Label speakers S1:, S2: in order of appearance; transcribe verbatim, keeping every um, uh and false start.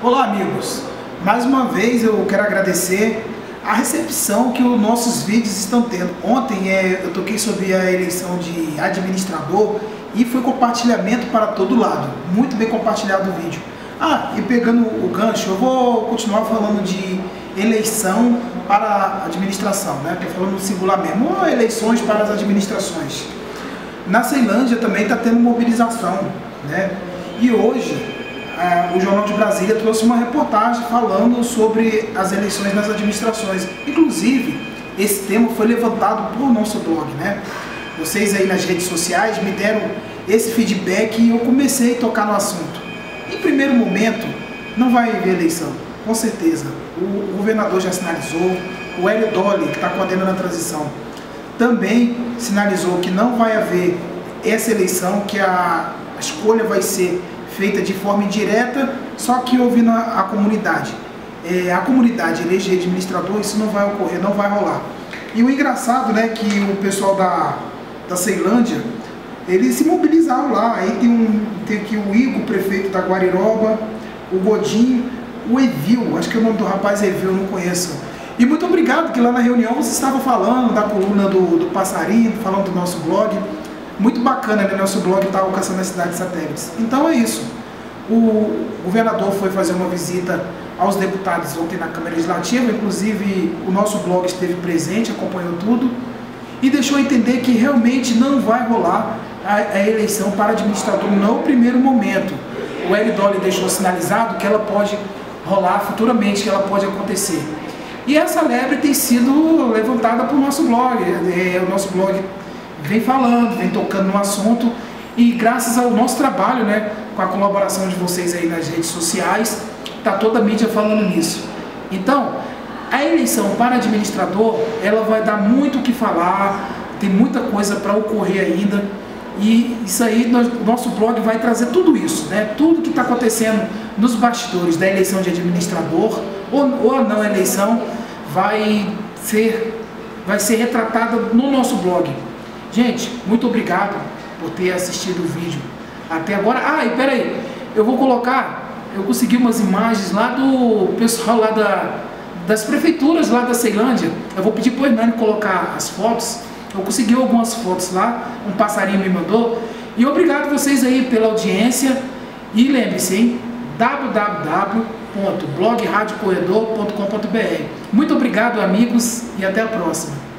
S1: Olá amigos, mais uma vez eu quero agradecer a recepção que os nossos vídeos estão tendo. Ontem é, eu toquei sobre a eleição de administrador e foi compartilhamento para todo lado, muito bem compartilhado o vídeo. Ah, e pegando o gancho, eu vou continuar falando de eleição para a administração, né? Estou falando no singular mesmo, ou eleições para as administrações. Na Ceilândia também está tendo mobilização, né? E hoje Uh, o Jornal de Brasília trouxe uma reportagem falando sobre as eleições nas administrações. Inclusive, esse tema foi levantado por nosso blog, né? Vocês aí nas redes sociais me deram esse feedback e eu comecei a tocar no assunto. Em primeiro momento, não vai haver eleição, com certeza. O, o governador já sinalizou, o Hélio Dolly, que está coordenando a transição, também sinalizou que não vai haver essa eleição, que a, a escolha vai ser feita de forma indireta, só que ouvindo a, a comunidade. É, a comunidade eleger administrador, isso não vai ocorrer, não vai rolar. E o engraçado, né, que o pessoal da, da Ceilândia, eles se mobilizaram lá. Aí tem, um, tem aqui o Igor, prefeito da Guariroba, o Godinho, o Evil, acho que o nome do rapaz é Evil, eu não conheço. E muito obrigado que lá na reunião você estava falando da coluna do, do Passarinho, falando do nosso blog. Muito bacana, né? Nosso blog está alcançando as cidades satélites. Então é isso. O governador foi fazer uma visita aos deputados ontem na Câmara Legislativa, inclusive o nosso blog esteve presente, acompanhou tudo, e deixou entender que realmente não vai rolar a, a eleição para administrador no primeiro momento. O Hélio Dolly deixou sinalizado que ela pode rolar futuramente, que ela pode acontecer. E essa lebre tem sido levantada por nosso blog. É, o nosso blog vem falando, vem tocando no assunto, e graças ao nosso trabalho, né, com a colaboração de vocês aí nas redes sociais, está toda a mídia falando nisso. Então, a eleição para administrador, ela vai dar muito o que falar, tem muita coisa para ocorrer ainda, e isso aí, nós, o nosso blog vai trazer tudo isso, né, tudo que está acontecendo nos bastidores da eleição de administrador, ou, ou a não eleição, vai ser, vai ser retratada no nosso blog. Gente, muito obrigado por ter assistido o vídeo até agora. Ah, e peraí, eu vou colocar, eu consegui umas imagens lá do pessoal lá da, das prefeituras lá da Ceilândia. Eu vou pedir para o Hernani colocar as fotos. Eu consegui algumas fotos lá, um passarinho me mandou. E obrigado vocês aí pela audiência. E lembre-se, hein, w w w ponto blog rádio corredor ponto com ponto b r. Muito obrigado, amigos, e até a próxima.